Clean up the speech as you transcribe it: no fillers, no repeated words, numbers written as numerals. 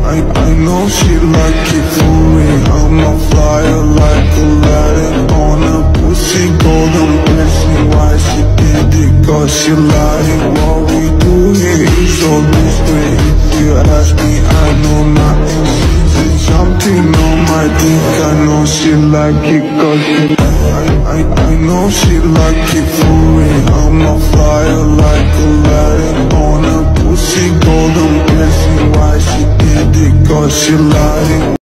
I know she like it for me. I'm a flyer like Aladdin on a pussy golden blessing. Why she did it? Cause she lying. What we do here is all mystery. If you ask me, I know nothing. She's something on my dick. I know she like it cause I know she like it for me. I'm a flyer like Aladdin on a pussy golden blessing. Why she did it? Cause she lying.